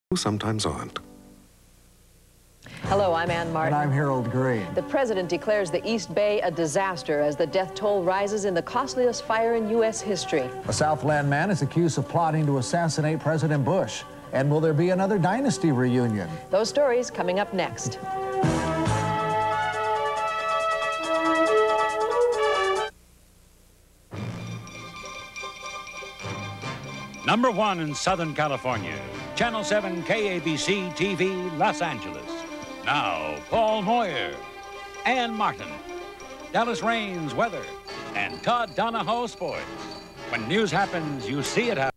who sometimes aren't. Hello, I'm Ann Martin. And I'm Harold Greene. The president declares the East Bay a disaster as the death toll rises in the costliest fire in U.S. history. A Southland man is accused of plotting to assassinate President Bush. And will there be another dynasty reunion? Those stories coming up next. Number 1 in Southern California, Channel 7 KABC-TV, Los Angeles. Now, Paul Moyer, Ann Martin, Dallas Raines weather, and Todd Donahoe sports. When news happens, you see it happen.